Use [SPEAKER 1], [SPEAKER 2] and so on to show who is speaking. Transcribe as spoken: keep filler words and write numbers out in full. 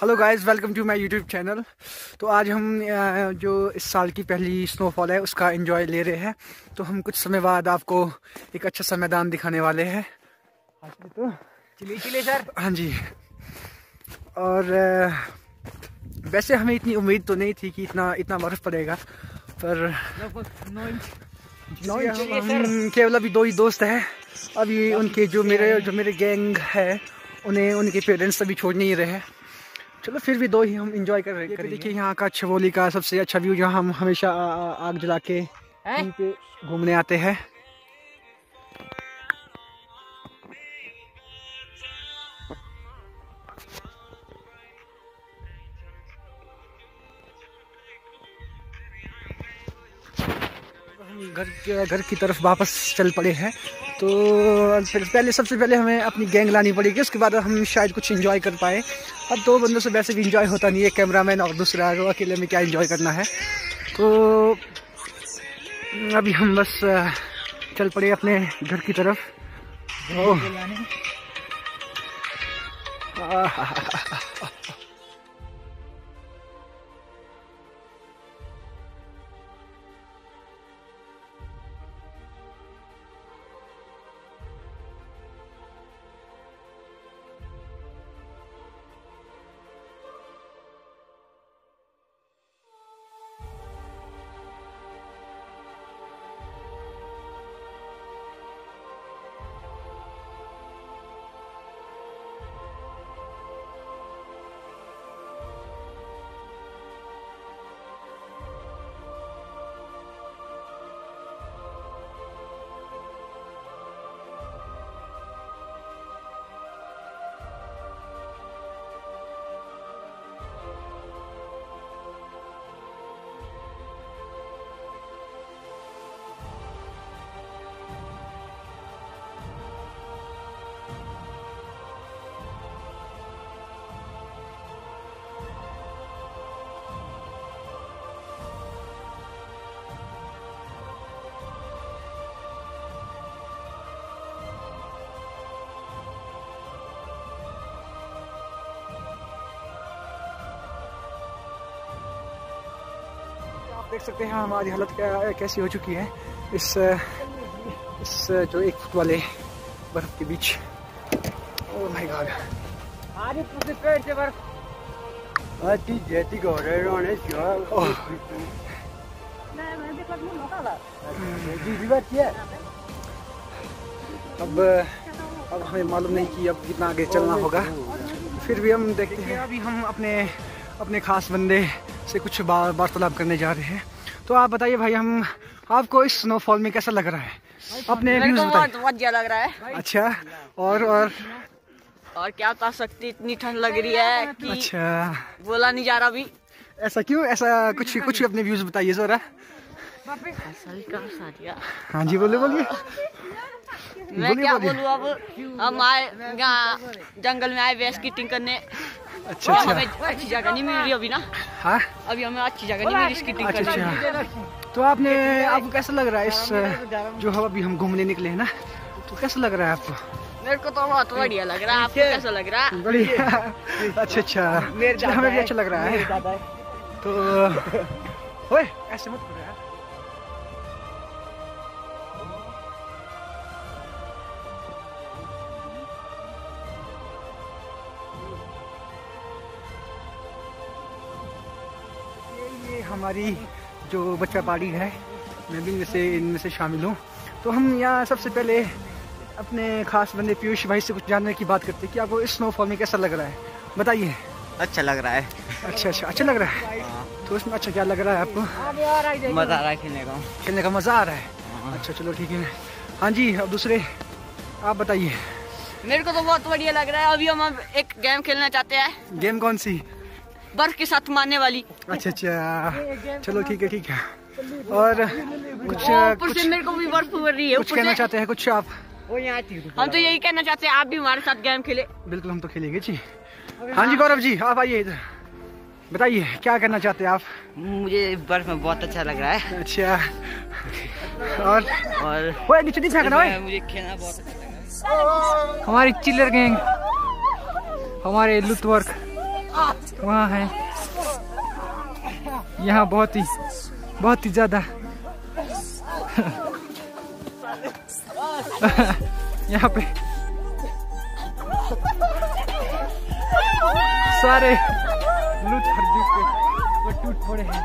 [SPEAKER 1] Hello guys, welcome to my YouTube channel. तो आज हम जो इस साल की पहली स्नोफॉल है उसका एंजॉय ले रहे हैं। तो हम कुछ समय बाद आपको एक अच्छा सा मैदान दिखाने वाले हैं। तो
[SPEAKER 2] चिली चिली सर।
[SPEAKER 1] हाँ जी। और वैसे हमें इतनी उम्मीद तो नहीं थी कि इतना इतना बर्फ पड़ेगा, पर हम केवल अभी दो ही दोस्त हैं। अभी उनके जो मेरे जो मेरे गैंग है उन्हें उनके पेरेंट्स अभी छोड़ नहीं रहे। चलो फिर भी दो ही हम इंजॉय कर रहे हैं। देखिए यहाँ का छबोली का सबसे अच्छा व्यू, जहाँ हम हमेशा आग जला के यहीं पे घूमने आते हैं। घर घर की तरफ वापस चल पड़े हैं। तो फिर पहले सबसे पहले हमें अपनी गैंग लानी पड़ेगी, उसके बाद हम शायद कुछ एंजॉय कर पाए। अब दो बंदों से वैसे भी एंजॉय होता नहीं है, कैमरामैन और दूसरा तो अकेले में क्या एंजॉय करना है। तो अभी हम बस चल पड़े अपने घर की तरफ। देख सकते हैं हमारी हालत क्या कैसी हो चुकी है इस इस जो एक फुट वाले बर्फ के बीच। ओह माय गॉड,
[SPEAKER 2] आज पूरे पेड़ से बर्फ आती जेती को रे रोने क्या नहीं मैं देखो नहीं मौका ला जी जी बात है।
[SPEAKER 1] अब अब हमें मालूम नहीं कि अब कितना आगे चलना होगा, फिर भी हम देखते हैं। अभी हम अपने अपने खास बंदे से कुछ वार्तालाप करने जा रहे हैं। तो आप बताइए भाई, हम आपको इस स्नोफॉल में कैसा लग रहा है? अपने व्यूज बताइए।
[SPEAKER 2] बहुत अच्छा लग रहा है।
[SPEAKER 1] अच्छा, और और
[SPEAKER 2] और क्या बता सकती, इतनी ठंड लग रही है कि
[SPEAKER 1] अच्छा
[SPEAKER 2] बोला नहीं जा रहा अभी।
[SPEAKER 1] ऐसा क्यों? ऐसा कुछ कुछ अपने व्यूज बताइए जरा। हाँ जी, बोले बोलिए।
[SPEAKER 2] मैं क्या बोलूँ, अब हम आए जंगल में आए वेस्ट स्कीटिंग करने।
[SPEAKER 1] अच्छा अच्छा,
[SPEAKER 2] हमें अच्छी जगह नहीं मिल रही अभी ना।
[SPEAKER 1] हाँ,
[SPEAKER 2] अभी हमें अच्छी जगह नहीं मिल रही स्कीटिंग
[SPEAKER 1] अच्छा
[SPEAKER 2] करने।
[SPEAKER 1] अच्छा। तो आपने आपको कैसा लग रहा है इस जो हम अभी हम घूमने निकले हैं ना, तो कैसा लग रहा है आपको?
[SPEAKER 2] मेरे को तो बहुत बढ़िया लग रहा है। आपको कैसा लग रहा है?
[SPEAKER 1] बढ़िया। अच्छा अच्छा, हमें भी अच्छा लग रहा है। तो ओए ऐसे मत करो यार। ये हमारी जो बच्चा पार्टी है, मैं भी इनमें से इनमें से शामिल हूँ। तो हम यहाँ सबसे पहले अपने खास बंदे पीयूष भाई से कुछ जानने की बात करते हैं कि आपको इस स्नोफॉल में कैसा लग रहा है, बताइए।
[SPEAKER 3] अच्छा लग रहा है।
[SPEAKER 1] अच्छा अच्छा, अच्छा लग रहा है। तो इसमें अच्छा क्या लग रहा है आपको?
[SPEAKER 3] मजा आ रहा है खेलने का।
[SPEAKER 1] खेलने का मजा आ रहा है। अच्छा चलो ठीक है। हाँ जी, अब दूसरे आप बताइए।
[SPEAKER 2] मेरे को तो बहुत बढ़िया लग रहा है। अभी हम अब एक गेम खेलना चाहते हैं।
[SPEAKER 1] गेम कौन सी?
[SPEAKER 2] बर्फ के साथ मारने वाली।
[SPEAKER 1] अच्छा अच्छा, चलो ठीक है ठीक है। और कुछ
[SPEAKER 2] कुछ मेरे को भी बर्फ पड़ रही है।
[SPEAKER 1] कुछ कहना चाहते हैं कुछ आप?
[SPEAKER 2] हम तो यही कहना चाहते हैं आप भी हमारे साथ गेम खेले।
[SPEAKER 1] बिल्कुल, हम तो खेलेंगे जी। हाँ जी गौरव जी, आप आइए इधर, बताइए क्या करना चाहते हैं आप?
[SPEAKER 3] मुझे बर्फ में बहुत अच्छा लग रहा है।
[SPEAKER 1] अच्छा, और
[SPEAKER 3] और
[SPEAKER 1] ओए नीचे नहीं फेंकना भाई।
[SPEAKER 3] मुझे खेलना बहुत अच्छा लग रहा है।
[SPEAKER 1] हमारी चिल्लर गैंग, हमारे लुत्वर्क वहाँ है। यहाँ बहुत ही बहुत ही ज्यादा यहाँ पे सारे लूट खरीद के वो टूट पड़े हैं।